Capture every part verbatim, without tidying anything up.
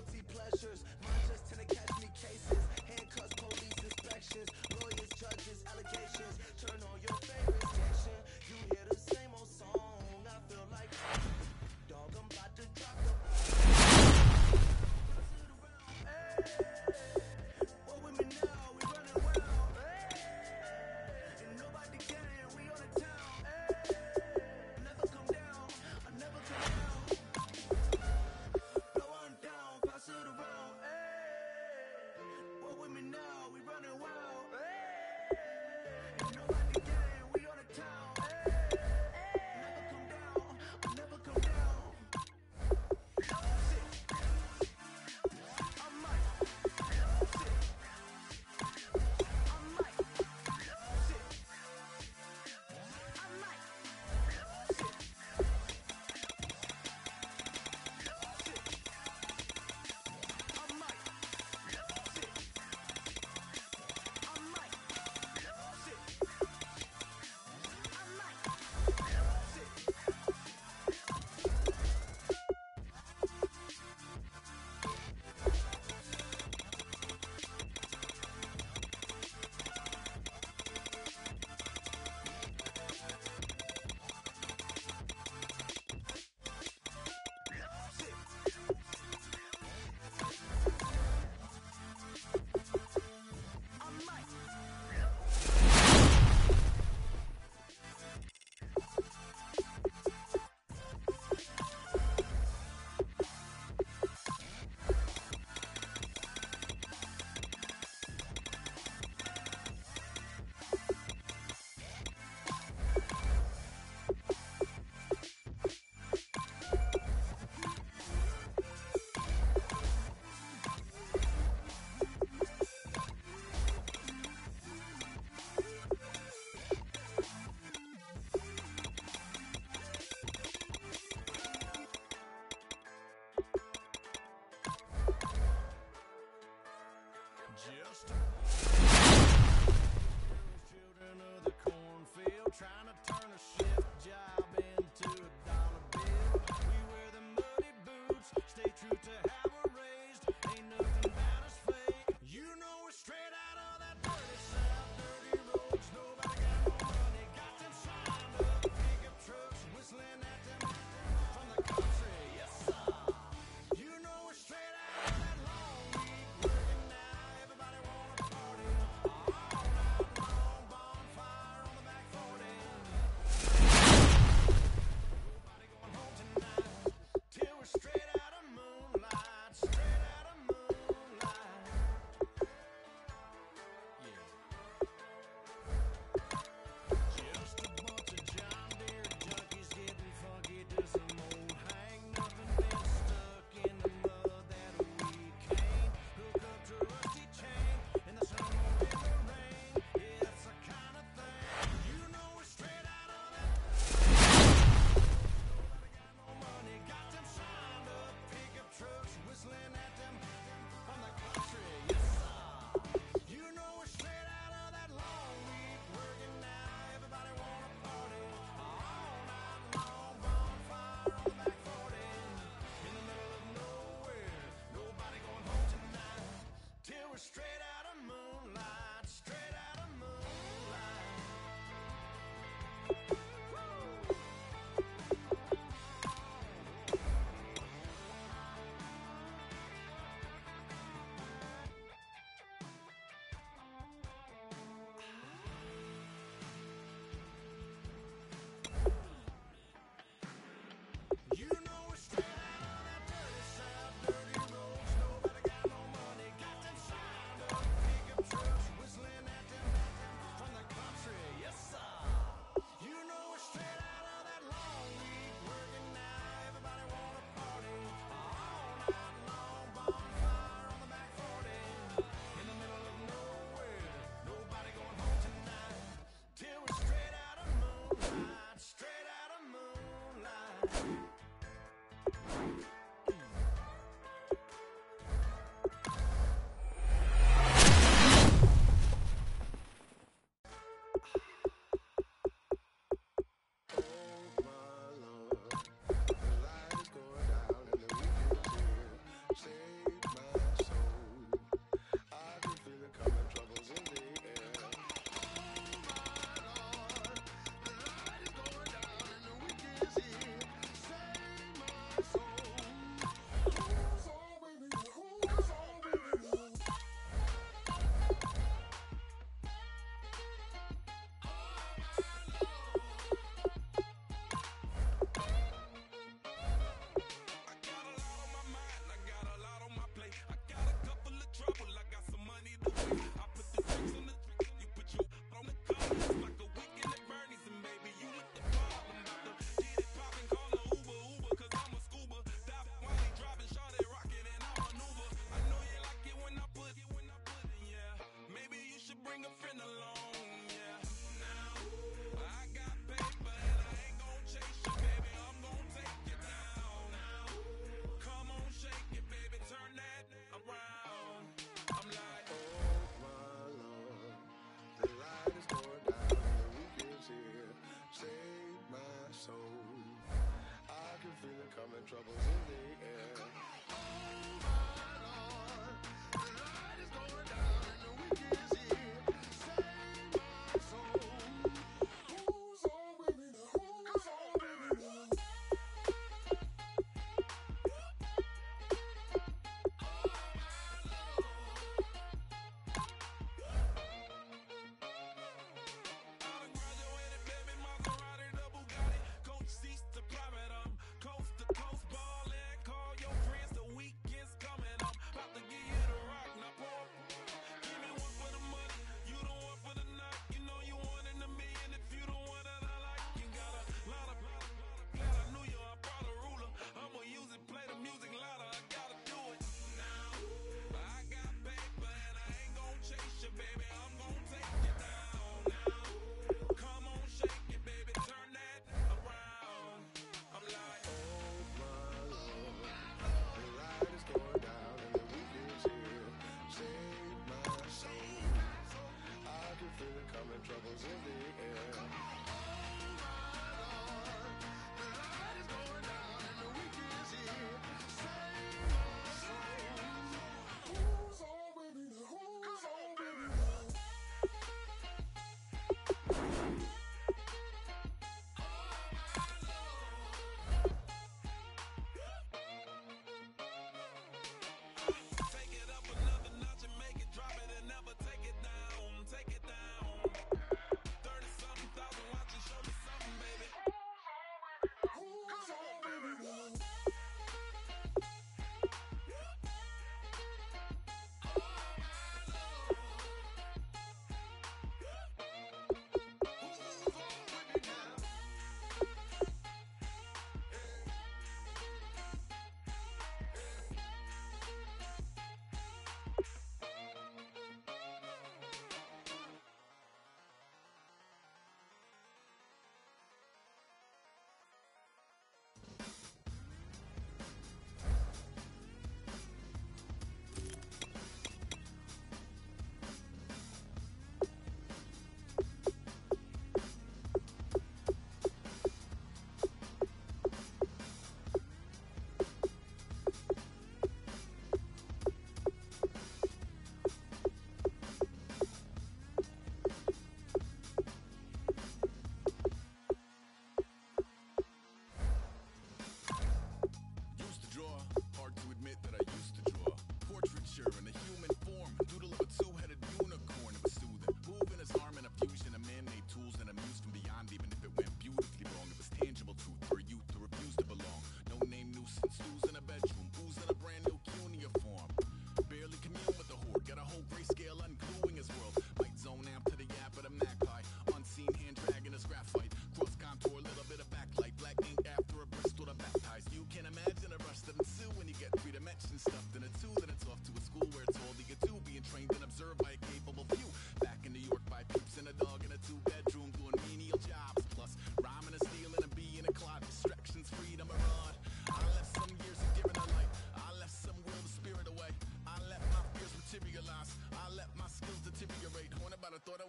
guilty pleasures. Mine just tend to catch me cases. Handcuffs, police inspections, lawyers, judges, allegations. Turn on your favorite station. You hear the same old song. I feel like dog, I'm about to drop the what with me now? We running around. And nobody can. We on the town. Never come down. I never come down. Blow on down. Pass it around.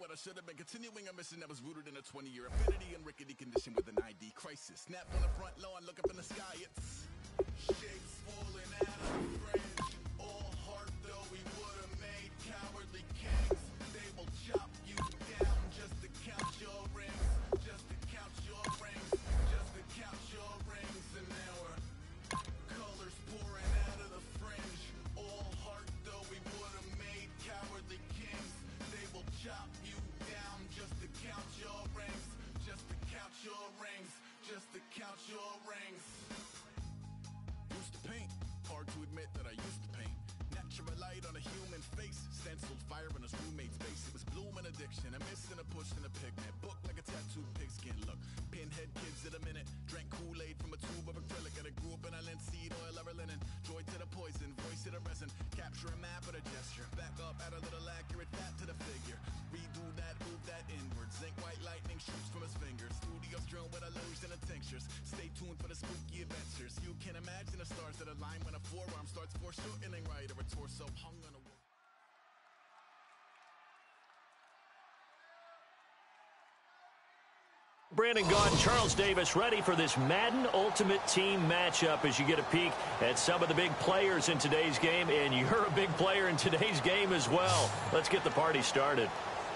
I should have been continuing a mission that was rooted in a twenty-year affinity and rickety condition with an I D crisis. Snapped on the front lawn, look up in the sky, it's shapes falling out of the fringe. All heart though we would have made cowardly kings. They will chop you down just to count your rings, just to count your rings, just to count your rings. And now we're colors pouring out of the fringe. All heart though we would have made cowardly kings. They will chop you down just to count your rings, just to count your rings, just to count your rings. Used to paint, hard to admit that I used to paint. Natural light on a human face, stenciled fire in his roommate's face. It was bloom and addiction, a miss and a push and a pigment. Book like a tattooed pigskin look. Pinhead kids in a minute, drank Kool-Aid from a tube of acrylic. And I grew up in a linseed oil ever linen. Joy to the poison, voice to the resin. Capture a map with a gesture. Back up, add a little accurate fat to the figure. Redo that, move that inward. Zinc white lightning shoots from his fingers. Studios drone with illusion and tinctures. Stay tuned for the spooky adventures. You can imagine the stars that align when a forearm starts foreshortening right, or a torso hung on a wall. Brandon Gaudin, Charles Davis ready for this Madden Ultimate Team matchup as you get a peek at some of the big players in today's game, and you're a big player in today's game as well. Let's get the party started.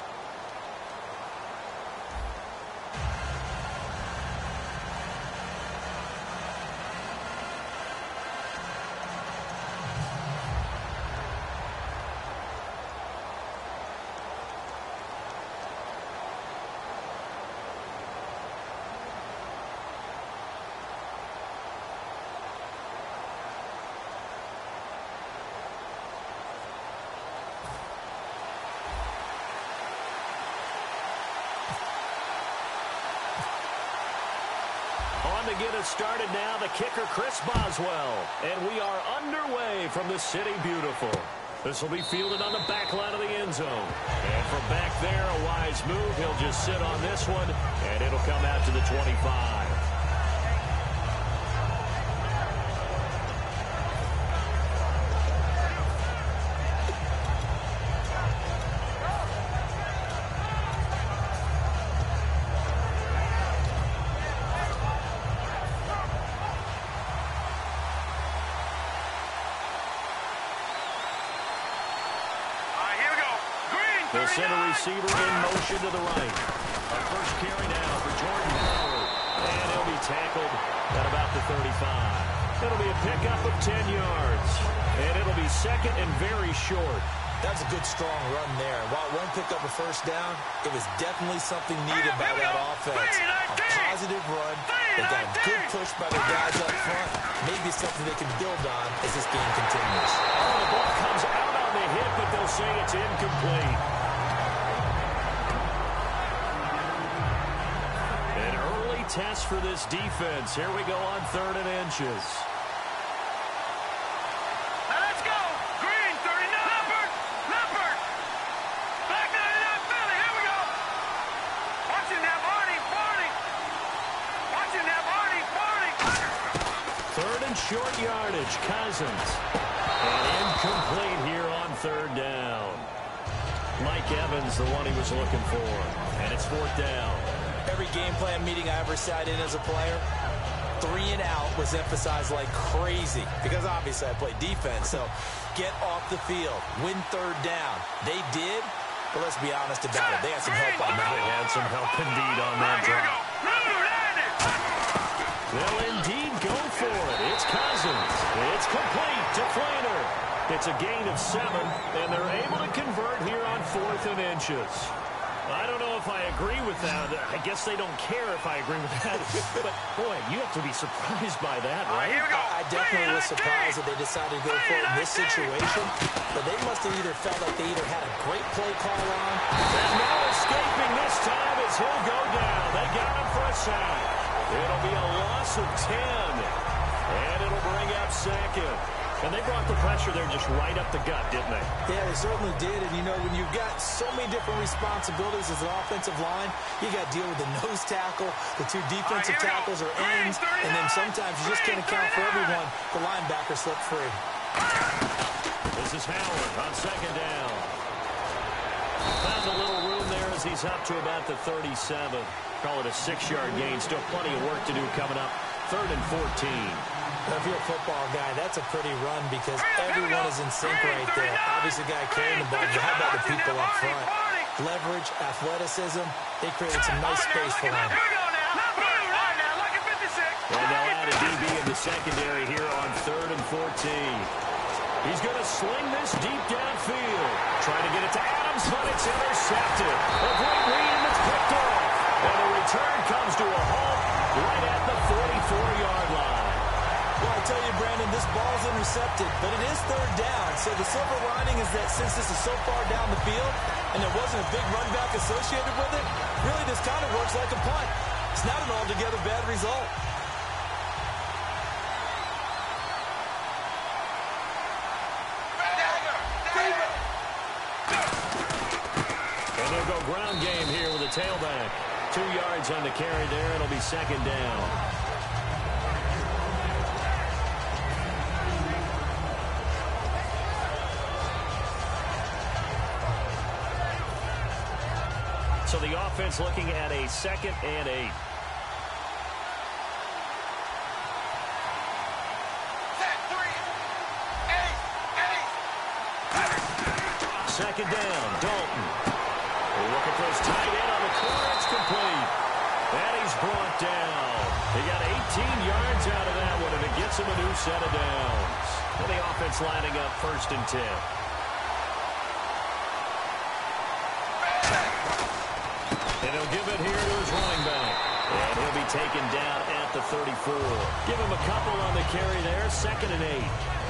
To get us started now, the kicker, Chris Boswell. And we are underway from the City Beautiful. This will be fielded on the back line of the end zone. And from back there, a wise move. He'll just sit on this one, and it'll come out to the twenty-five. The center receiver in motion to the right. A first carry now for Jordan Howard. And he'll be tackled at about the thirty-five. It'll be a pickup of ten yards. And it'll be second and very short. That's a good, strong run there. While it won't pick up a first down, it was definitely something needed by that offense. A positive run. They got a good push by the guys up front. Maybe something they can build on as this game continues. Oh, the ball comes out on the hit, but they'll say it's incomplete. An early test for this defense. Here we go on third and inches. Short yardage, Cousins. And incomplete here on third down. Mike Evans, the one he was looking for. And it's fourth down. Every game plan meeting I ever sat in as a player, three and out was emphasized like crazy. Because obviously I played defense, so get off the field, win third down. They did, but let's be honest about it. They had some help on that. They had some help indeed on that drop. They'll indeed go for it. It's Cousins. It's complete to Flainer. It's a gain of seven, and they're able to convert here on fourth and inches. I don't know if I agree with that. I guess they don't care if I agree with that. But, boy, you have to be surprised by that, right? I definitely was surprised that they decided to go for it in this situation. But they must have either felt like they either had a great play call on. And no escaping this time as he'll go down. They got him for a sack. It'll be a loss of ten. And it'll bring up second. And they brought the pressure there just right up the gut, didn't they? Yeah, they certainly did. And, you know, when you've got so many different responsibilities as an offensive line, you got to deal with the nose tackle, the two defensive tackles or ends, and then sometimes you just can't account for everyone. The linebacker slipped free. This is Howard on second down. Found a little room there as he's up to about the thirty-seven. Call it a six-yard gain. Still plenty of work to do coming up. Third and fourteen. Now, if you're a football guy, that's a pretty run because everyone is in sync right there. Obviously, the guy carrying the ball, but how about the people up front? Leverage, athleticism, they created some nice space for him. And they'll add a D B in the secondary here on third and fourteen. He's going to sling this deep downfield. Trying to get it to Adams, but it's intercepted. A great read, and it's picked off. And the return comes to a halt right at the forty-four-yard line. Well, I tell you, Brandon, this ball's intercepted, but it is third down. So the silver lining is that since this is so far down the field and there wasn't a big run back associated with it, really this kind of works like a punt. It's not an altogether bad result. And they'll go ground game here with a tailback. Two yards on the carry there. It'll be second down. So the offense looking at a second and eight. Second down, Dalton. They're looking for his tight end on the corner. It's complete. And he's brought down. He got eighteen yards out of that one, and it gets him a new set of downs. And the offense lining up first and ten. And he'll give it here to his running back. And he'll be taken down at the thirty-four. Give him a couple on the carry there. Second and eight.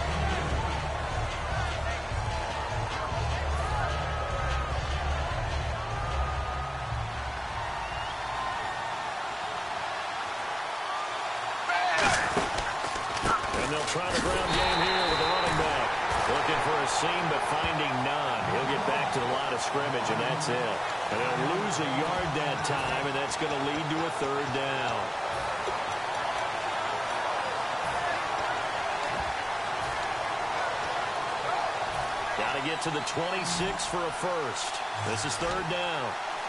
And they'll try the ground game here with the running back. Looking for a seam, but finding none. He'll get back to the line of scrimmage, and that's it. And they'll lose a yard that time, and that's going to lead to a third down. Got to get to the twenty-six for a first. This is third down.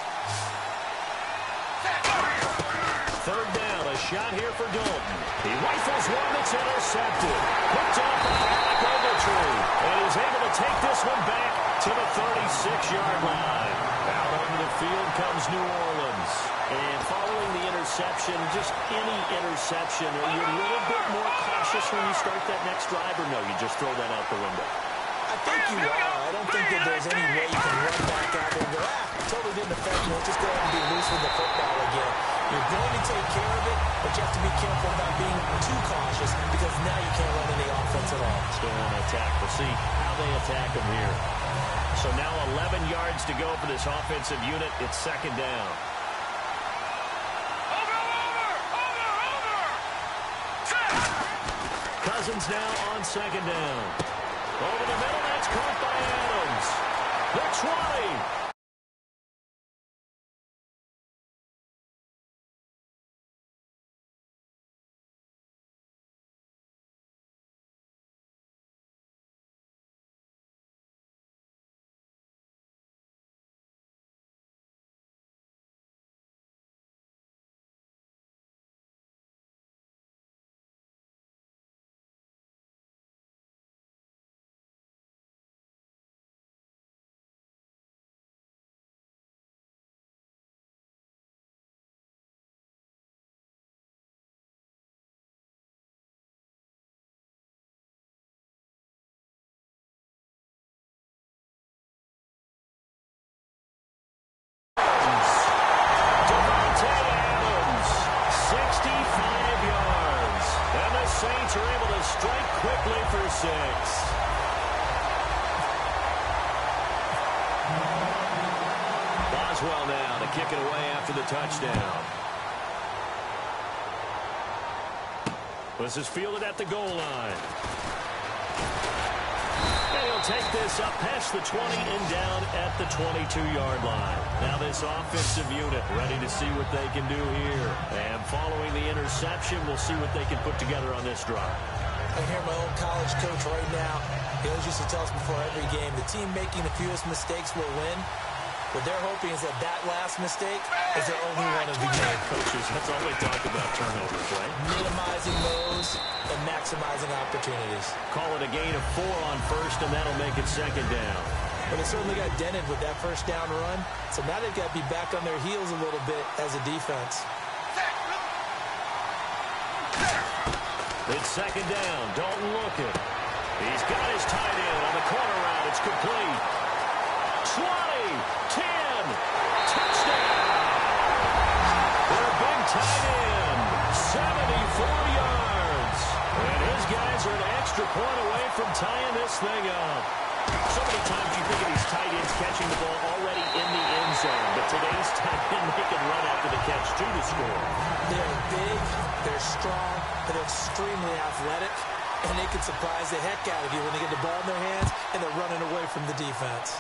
Third down, a shot here for Dalton. He rifles one that's intercepted. Picked off by Alec Ogletree. And he's able to take this one back to the thirty-six-yard line. Out onto the field comes New Orleans. And following the interception, just any interception, are you a little bit more cautious when you start that next drive, or no, you just throw that out the window? I think you are. I don't think that there's any way you can run back out there and go, ah, totally didn't affect me. Just go ahead and be loose with the football again. You're going to take care of it, but you have to be careful about being too cautious because now you can't run any offense at all. Still on attack. We'll see how they attack him here. So now eleven yards to go for this offensive unit. It's second down. Over, over, over, over. Cousins now on second down. Over the middle, that's caught by Adams. The twenty. Saints are able to strike quickly for six. Boswell now to kick it away after the touchdown. This is fielded at the goal line. And he'll take this up past the twenty and down at the twenty-two-yard line. Now this offensive unit ready to see what they can do here. And following the interception, we'll see what they can put together on this drive. I hear my old college coach right now. He always used to tell us before every game, the team making the fewest mistakes will win. What they're hoping is that that last mistake is their only one of the game. Coaches, that's all they talk about, turnovers, right? Minimizing those and maximizing opportunities. Call it a gain of four on first, and that'll make it second down. But they certainly got dented with that first down run, so now they've got to be back on their heels a little bit as a defense. It's second down. Dalton looking. He's got his tight end on the corner route. It's complete. twenty, ten, touchdown. Their big tight end, seventy-four yards. And his guys are an extra point away from tying this thing up. So many times you think of these tight ends catching the ball already in the end zone, but today's tight end, they can run after the catch, too, to score. They're big, they're strong, they're extremely athletic, and they can surprise the heck out of you when they get the ball in their hands and they're running away from the defense.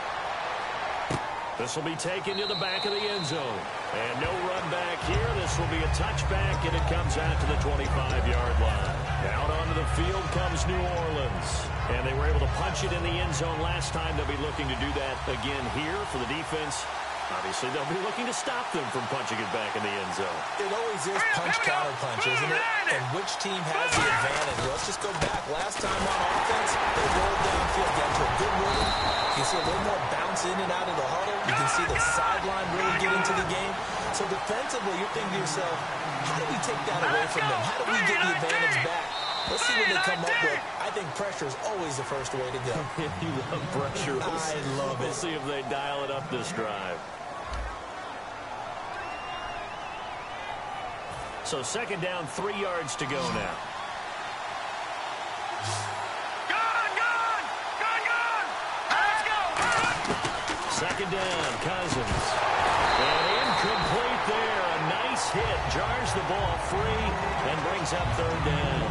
This will be taken to the back of the end zone. And no run back here. This will be a touchback, and it comes out to the twenty-five-yard line. Out onto the field comes New Orleans. And they were able to punch it in the end zone last time. They'll be looking to do that again here for the defense. Obviously, they'll be looking to stop them from punching it back in the end zone. It always is punch-counter-punch, isn't it? And which team has the advantage? Let's just go back. Last time on offense, they rolled downfield, got to a good rhythm. You see a little more bounce in and out of the huddle. You can see the sideline really get into the game. So defensively, you're thinking to yourself, how do we take that away from them? How do we get the advantage back? Let's see what they come up with. I think pressure is always the first way to go. You love pressure. We'll I see, love it. We'll see if they dial it up this drive. So second down, three yards to go now. Gun, gun, gun, gun. Let's go. Second down, Cousins. And incomplete there. A nice hit. Jars the ball free and brings up third down.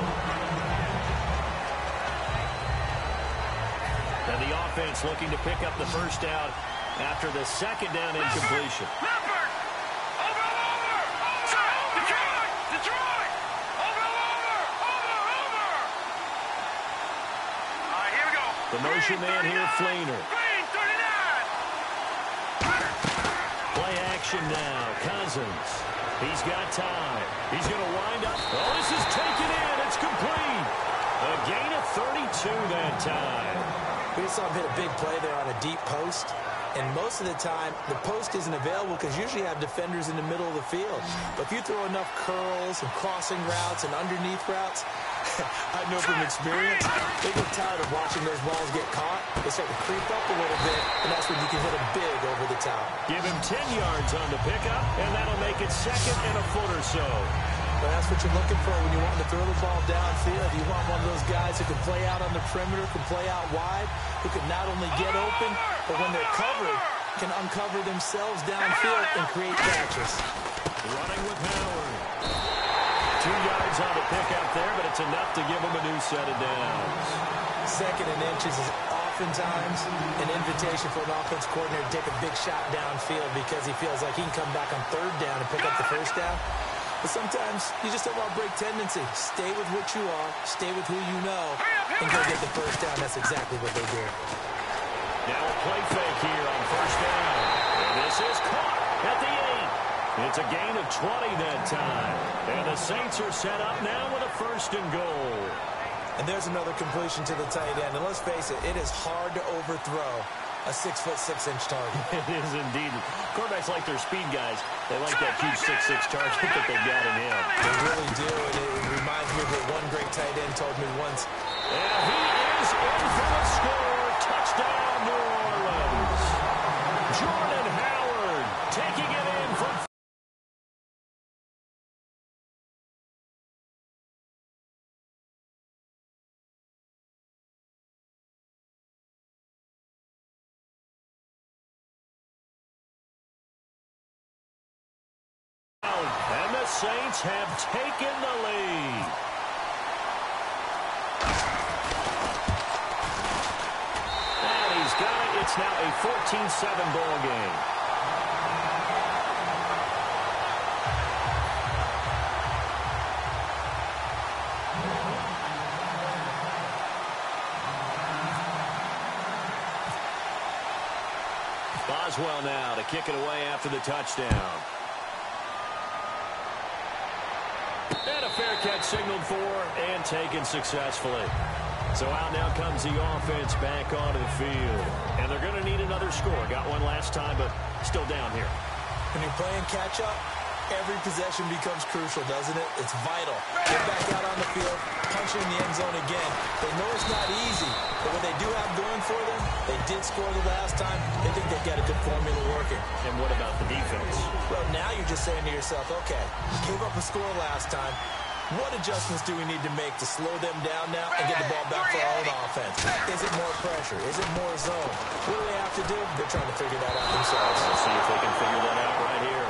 And the offense looking to pick up the first down after the second down incompletion. Leopard. Over, over, over. Detroit, Detroit. Over, over, over, over. All right, here we go. The motion man here, Fleener. Green, thirty-nine. Play action now. Cousins. He's got time. He's going to wind up. Oh, this is taken in. It's complete. A gain of thirty-two that time. We saw him hit a big play there on a deep post. And most of the time, the post isn't available because usually you have defenders in the middle of the field. But if you throw enough curls and crossing routes and underneath routes, I know from experience, they get tired of watching those balls get caught. They start to creep up a little bit, and that's when you can hit them big over the top. Give him ten yards on the pickup, and that'll make it second and a foot or so. But that's what you're looking for when you want to throw the ball downfield. You want one of those guys who can play out on the perimeter, can play out wide, who can not only get open, but when they're covered, can uncover themselves downfield and create catches. Running with Howard. Two yards on the pickup there, but it's enough to give him a new set of downs. Second and inches is oftentimes an invitation for an offense coordinator to take a big shot downfield because he feels like he can come back on third down and pick up the first down. But sometimes you just don't want to break tendency. Stay with what you are, stay with who you know, and go get the first down. That's exactly what they did. Now a play fake here on first down. And this is caught at the eight. It's a gain of twenty that time. And the Saints are set up now with a first and goal. And there's another completion to the tight end. And let's face it, it is hard to overthrow a six foot six inch target. It is indeed. Quarterbacks like their speed guys. They like that huge six six target that they got in him. They really do. And it reminds me of what one great tight end told me once. And he is in for the score. Touchdown, New Orleans. Jordan Howard taking it in from and the Saints have taken the lead. And he's got it. It's now a fourteen seven ball game. Boswell now to kick it away after the touchdown. And a fair catch signaled for and taken successfully. So out now comes the offense back onto the field. And they're going to need another score. Got one last time, but still down here. When you're playing catch-up, every possession becomes crucial, doesn't it? It's vital. Get back out on the field, punch in the end zone again. They know it's not easy, but what they do have going for them, they did score the last time. They think they've got a good formula working. And what about the defense? Well, now you're just saying to yourself, okay, gave up a score last time. What adjustments do we need to make to slow them down now and get the ball back for our own offense? Is it more pressure? Is it more zone? What do they have to do? They're trying to figure that out themselves. We'll see if they can figure that out right here.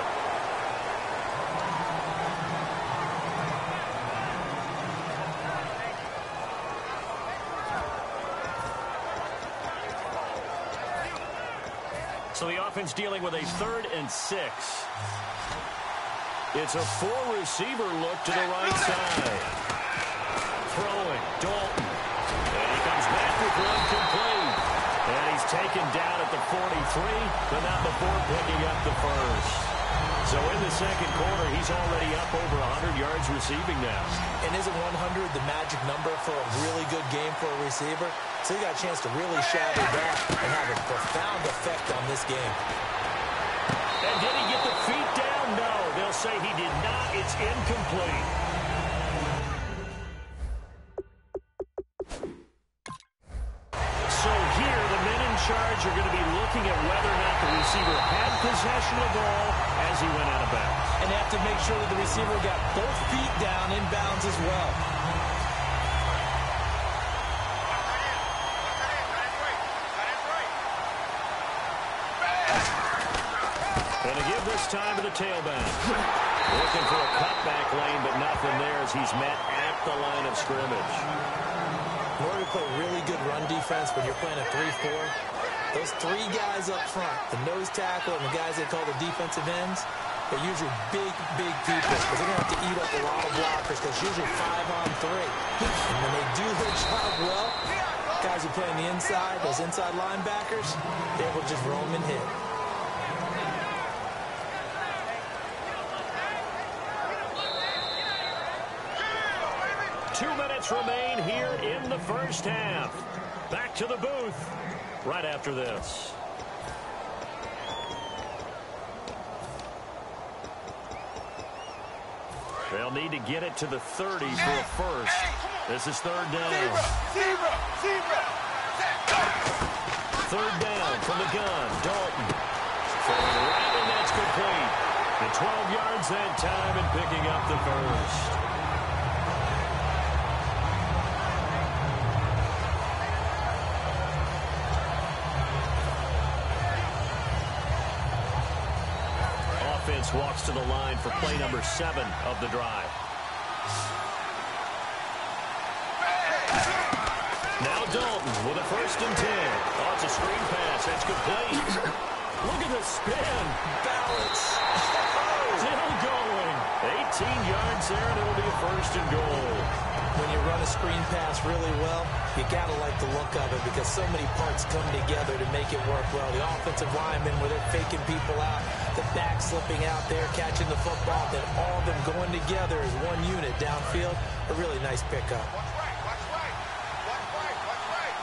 So the offense dealing with a third and six. It's a four-receiver look to the right side. Throwing, Dalton. And he comes back with one complete. And he's taken down at the forty-three, but not before picking up the first. So in the second quarter, he's already up over one hundred yards receiving now. And isn't one hundred the magic number for a really good game for a receiver? So he got a chance to really shatter that and have a profound effect on this game. And did he get the feet down? No. They'll say he did not. It's incomplete. So here, the men in charge are going to be looking at whether or not the receiver had possession of the ball as he went out of bounds. And they have to make sure that the receiver got both feet down in bounds as well. And to give this time to the tailback. Looking for a cutback lane, but nothing there as he's met at the line of scrimmage. In order to play really good run defense when you're playing a three four, those three guys up front, the nose tackle and the guys they call the defensive ends, they're usually big, big people because they're going to have to eat up a lot of blockers because it's usually five on three. And when they do their job well, guys who play on the inside, those inside linebackers, they're able to just roam and hit. Two minutes remain here in the first half. Back to the booth right after this. They'll need to get it to the thirty for a first. This is third down. Zebra! Zebra! Third down from the gun. Dalton. Throwing right, and that's complete. The twelve yards that time and picking up the first. Offense walks to the line for play number seven of the drive. Now Dalton with a first and ten. Oh, it's a screen pass. That's complete. Look at the spin. Balance. Still going. eighteen yards there, and it'll be a first and goal. When you run a screen pass really well, you got to like the look of it because so many parts come together to make it work well. The offensive linemen, where they're faking people out, the back slipping out there, catching the football, then all of them going together as one unit downfield. A really nice pickup. Watch right, watch right. Watch right, watch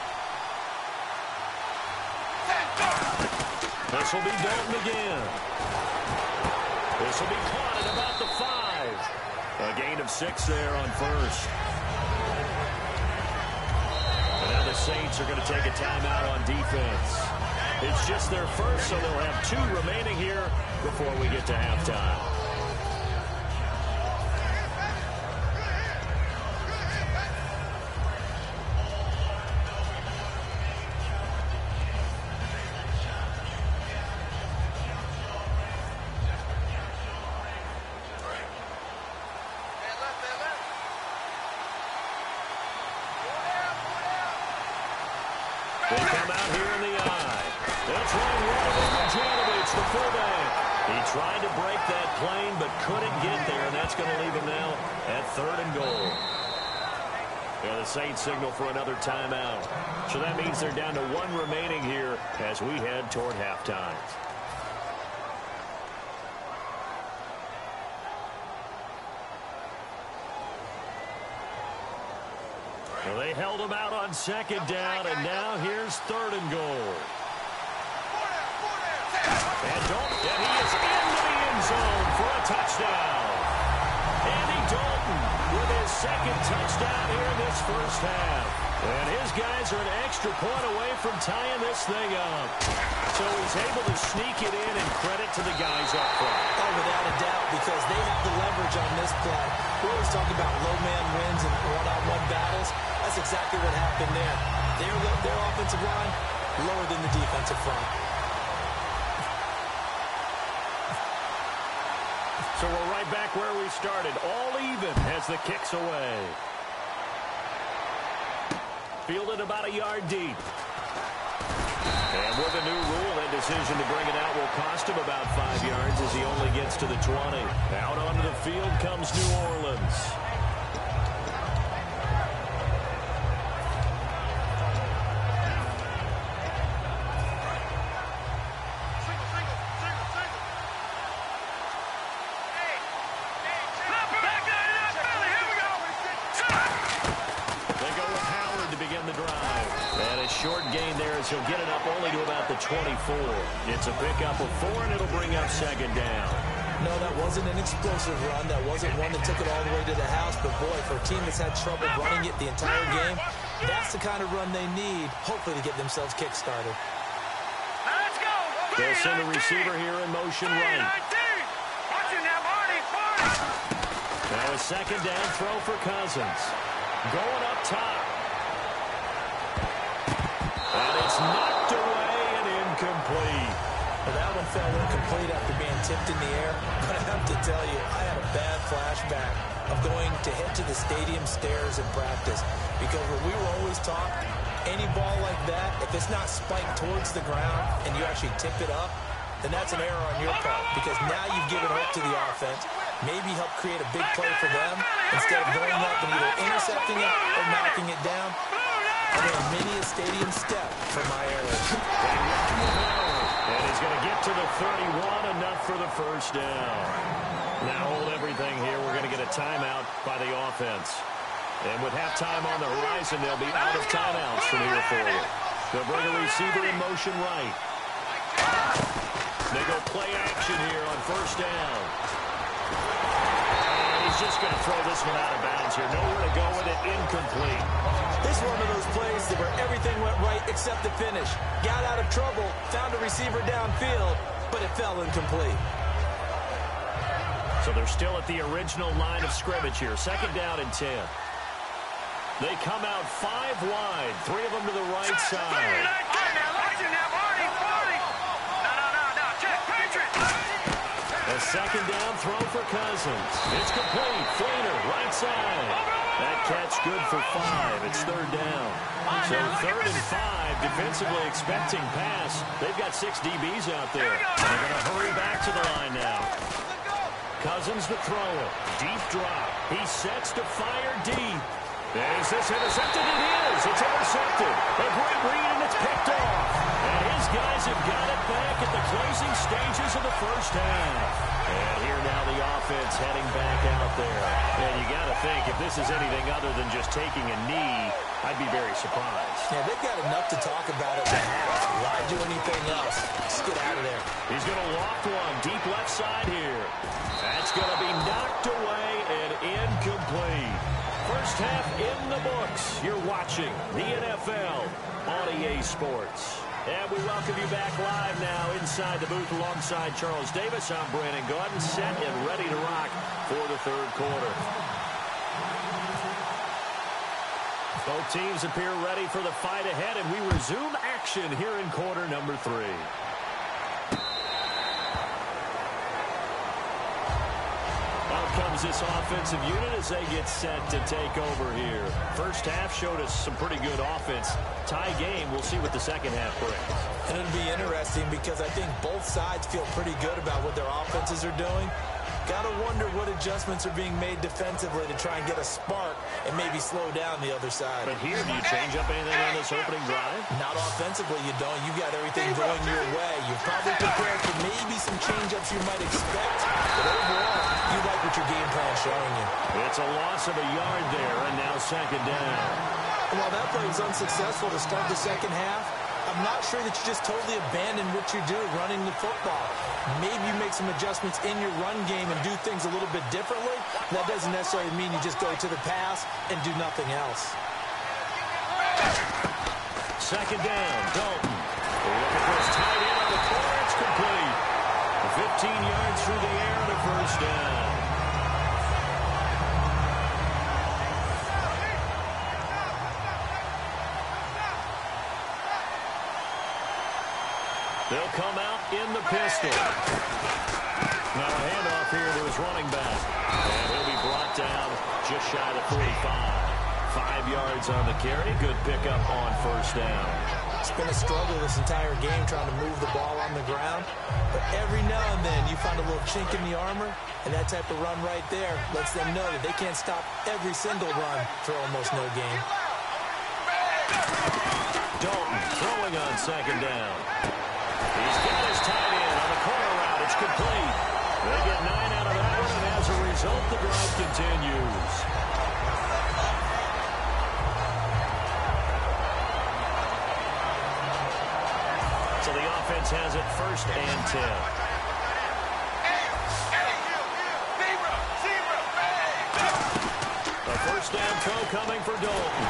right. This will be Dalton again. This will be caught at about the five. A gain of six there on first. And now the Saints are going to take a timeout on defense. It's just their first, so they'll have two remaining here before we get to halftime. They come out here in the eye. They'll try and run it over Janovich, the fullback. He tried to break that plane but couldn't get there, and that's going to leave him now at third and goal. Yeah, the Saints signal for another timeout. So that means they're down to one remaining here as we head toward halftime. Well, they held him out on second down, and now here's third and goal. And Dalton, and he is into the end zone for a touchdown. Andy Dalton with his second touchdown here in this first half. And his guys are an extra point away from tying this thing up. So he's able to sneak it in, and credit to the guys up front. Oh, without a doubt, because they have the leverage on this play. We always talk about low man wins and one-on-one battles. That's exactly what happened there. Their, their offensive line lower than the defensive front. So we're right back where we started. All even as the kick's away. Fielded about a yard deep. And with a new rule, that decision to bring it out will cost him about five yards as he only gets to the twenty. Out onto the field comes New Orleans. Short gain there as he'll get it up only to about the twenty-four. It's a pickup of four, and it'll bring up second down. No, that wasn't an explosive run. That wasn't one that took it all the way to the house. But, boy, for a team that's had trouble running it the entire game, that's the kind of run they need, hopefully, to get themselves kick-started. Let's go. They'll send a receiver here in motion right. Now a second down throw for Cousins. Going up top. And it's knocked away and incomplete. Well, that one fell incomplete after being tipped in the air. But I have to tell you, I had a bad flashback of going to head to the stadium stairs in practice. Because when we were always taught, any ball like that, if it's not spiked towards the ground and you actually tip it up, then that's an error on your part. Because now you've given hope to the offense. Maybe help create a big play for them instead of going up and either intercepting it or knocking it down. I mean, many a stadium step for my error. And he's going to get to the thirty-one, enough for the first down. Now hold everything here. We're going to get a timeout by the offense. And with halftime on the horizon, they'll be out of timeouts from here forward. They'll bring a receiver in motion right. They go play action here on first down. And he's just going to throw this one out of bounds here. Nowhere to go with it. Incomplete. This is one of those plays where everything went right except the finish. Got out of trouble, found a receiver downfield, but it fell incomplete. So they're still at the original line of scrimmage here. Second down and ten. They come out five wide. Three of them to the right side. A second down throw for Cousins. It's complete. Fleener, right side. That catch good for five. It's third down. So third and five, defensively expecting pass. They've got six D Bs out there. They're going to hurry back to the line now. Cousins to throw it. Deep drop. He sets to fire deep. Is this intercepted? It is. It's intercepted. A great read, and it's picked off. And his guys have got it back at the closing stages of the first half. And here now the offense heading back out there. And you got to think, if this is anything other than just taking a knee, I'd be very surprised. Yeah, they've got enough to talk about at the half. Why do anything else? Just get out of there. He's going to loft one deep left side here. That's going to be knocked away and incomplete. First half in the books. You're watching the N F L on E A Sports. And we welcome you back live now inside the booth alongside Charles Davis. I'm Brandon Gaudin, set and ready to rock for the third quarter. Both teams appear ready for the fight ahead, and we resume action here in quarter number three. Comes this offensive unit as they get set to take over here. First half showed us some pretty good offense. Tie game. We'll see what the second half brings. And it'll be interesting because I think both sides feel pretty good about what their offenses are doing. Gotta wonder what adjustments are being made defensively to try and get a spark and maybe slow down the other side. But here, do you change up anything on this opening drive? Not offensively, you don't. You've got everything going your way. You're probably prepared for maybe some change-ups you might expect, but overall, you like what your game plan's showing you. It's a loss of a yard there, and now second down. And while that play was unsuccessful to start the second half, I'm not sure that you just totally abandon what you do running the football. Maybe you make some adjustments in your run game and do things a little bit differently. That doesn't necessarily mean you just go to the pass and do nothing else. Second down, Dalton. Looking for his tight end on the corner. It's complete. fifteen yards through the air and a first down. They'll come out in the pistol. Now a handoff here to his running back. And he'll be brought down just shy of forty-five. Five yards on the carry. Good pickup on first down. It's been a struggle this entire game trying to move the ball on the ground. But every now and then you find a little chink in the armor, and that type of run right there lets them know that they can't stop every single run for almost no gain. Dalton throwing on second down. He's got his tight end on the corner route. It's complete. They get nine out of that one, and as a result, the drive continues. So the offense has it first and ten. A first down throw coming for Dalton.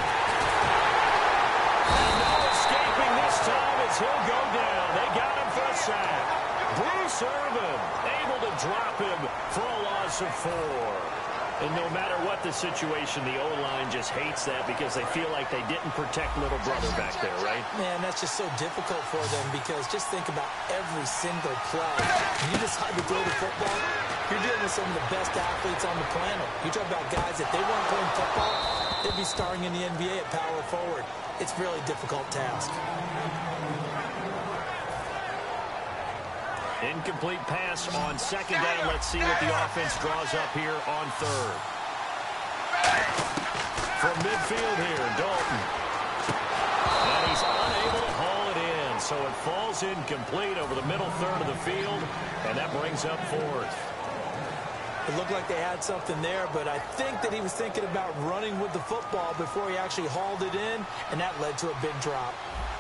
And no escaping this time as he'll go down. They got him for a sack. Bruce Irvin able to drop him for a loss of four. And no matter what the situation, the O-line just hates that because they feel like they didn't protect little brother back there, right? Man, that's just so difficult for them because just think about every single play. When you decide to throw the football, you're dealing with some of the best athletes on the planet. You talk about guys, if they weren't playing football, they'd be starring in the N B A at power forward. It's a really difficult task. Incomplete pass on second down. Let's see what the offense draws up here on third. From midfield here, Dalton. And he's unable to haul it in, so it falls incomplete over the middle third of the field, and that brings up fourth. It looked like they had something there, but I think that he was thinking about running with the football before he actually hauled it in, and that led to a big drop.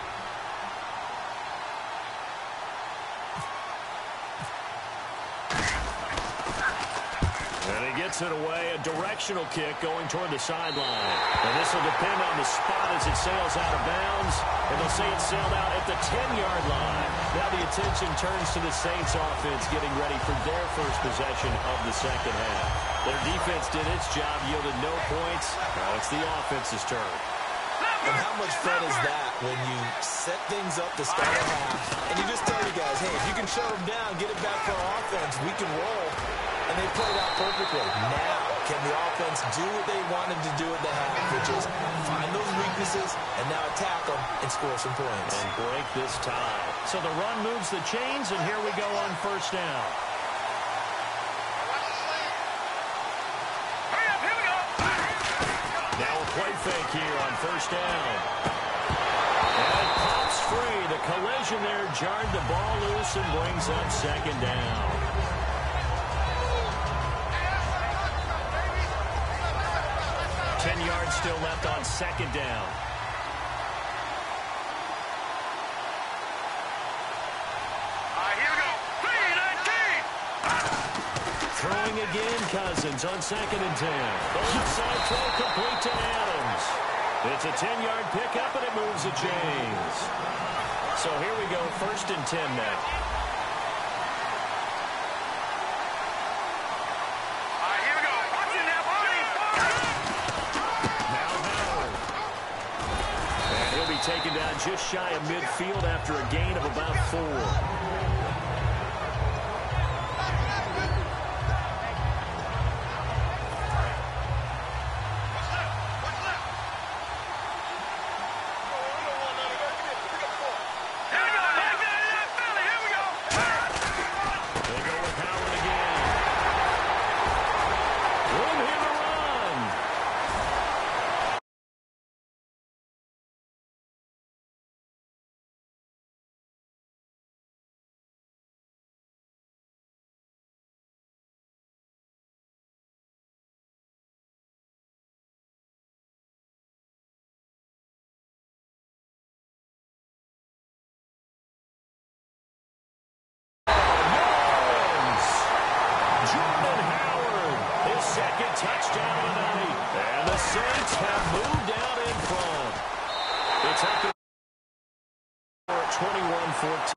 Gets it away, a directional kick going toward the sideline. And this will depend on the spot as it sails out of bounds. And they'll say it sailed out at the ten-yard line. Now the attention turns to the Saints offense getting ready for their first possession of the second half. Their defense did its job, yielded no points. Now it's the offense's turn. And how much fun is that when you set things up to start a half, and you just tell you guys, hey, if you can shut them down, get it back for our offense, we can roll. And they played out perfectly. Now, can the offense do what they wanted to do at the half, which is find those weaknesses and now attack them and score some points. And break this tie. So the run moves the chains, and here we go on first down. Now a play fake here on first down. And pops free. The collision there jarred the ball loose and brings up second down. Ten yards still left on second down. Uh, here we go. three nineteen. Throwing again, Cousins on second and ten. The left side throw complete to Adams. It's a ten-yard pickup, and it moves the chains. So here we go, first and ten now. Taken down just shy of midfield after a gain of about four. They go with Howard again. Touchdown tonight. And the Saints have moved out in front. It's up to twenty-one fourteen.